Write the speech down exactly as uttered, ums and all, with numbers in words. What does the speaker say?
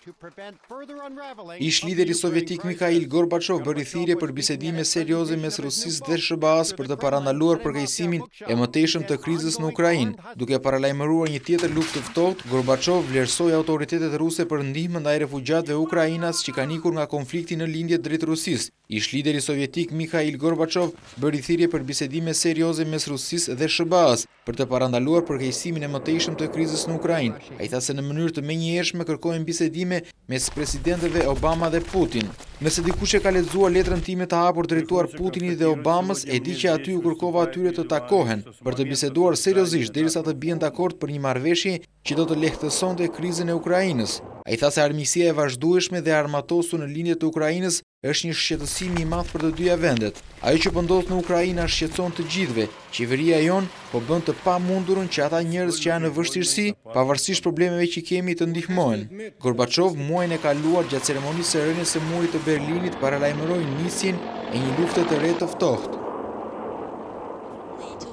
Ish lideri sovjetik Mikhail Gorbachev bëri thirrje për bisedime serioze mes Rusisë dhe S B A-s për të parandaluar përkeqësimin e mëtejshëm të krizës në Ukrainë. Duke paralajmëruar një tjetër luftë të ftohtë, Gorbachev vlerësoi autoritetet ruse për ndihmën ndaj refugjatëve ukrainas që kanë ikur nga konflikti në lindje drejt Rusisë. Ish lideri sovjetik Mikhail Gorbachev bëri thirrje për bisedime serioze mes Rusisë dhe S B A-s për të parandaluar përkeqësimin e mëtejshëm të krizës në Ukrainë. Ai tha se në mënyrë të menjëhershme kërkojnë bisedime mes presidentëve Obama dhe Putin. Nëse dikush e ka lexuar letrën time të hapur drejtuar Putinit dhe Obamës, e di që aty u kërkova atyre të takohen për të biseduar seriozisht derisa të bien dakord për një marrëveshje që do të lehtësonte krizën e Ukrainës. Ai tha se armiqësia e vazhdueshme dhe armatosur në lindje të Ukrainës është një shqetësim i madh për të dyja vendet. Ajo që po ndodh në Ukrainë shqetëson të gjithëve. Qeveria jon po bën të pamundurën që ata njerëz që janë në vështirësi, pavarësisht problemeve që kemi, të ndihmohen. Gorbachev muajin e kaluar gjatë ceremonisë së rënies së murit të Berlinit paralajmëroi nisjen e një lufte të re të ftohtë.